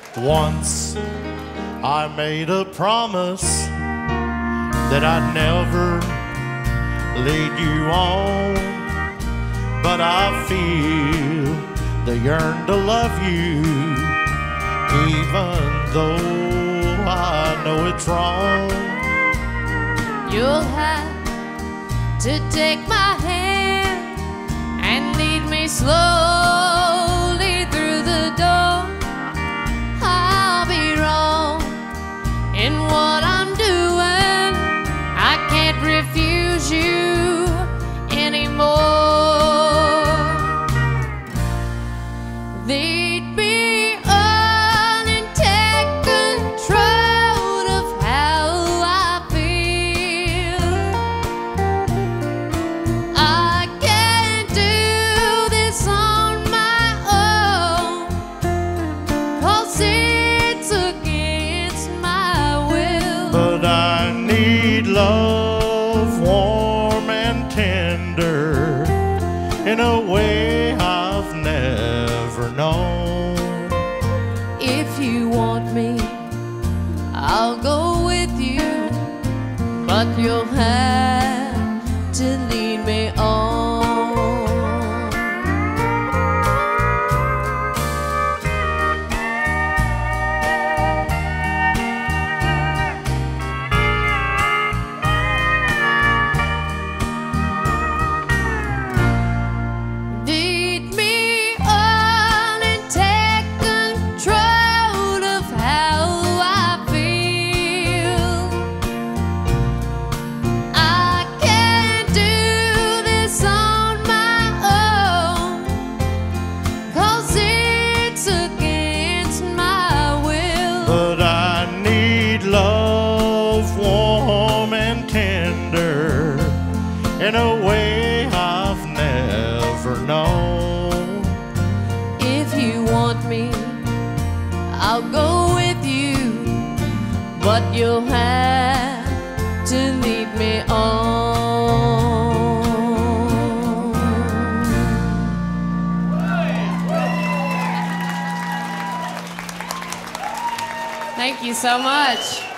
Once I made a promise that I'd never lead you on, but I feel the yearn to love you, even though I know it's wrong. You'll have to take my hand and lead me slowly through the door. I'll be wrong in what I'm doing. I can't refuse you anymore. Lead me on and take control of how I feel. I can't do this on my own, 'cause it's against my will. But I need love, warm and tender, in a way I've never known. If you want me, I'll go with you, but you'll have to lead me on. Lead me on and take control of how I feel. I can't do this on my own, 'cause it's against my will. But I need love, warm and tender, in a way I've never known. If you want me, I'll go with you, but you'll have to lead me on. Thank you so much.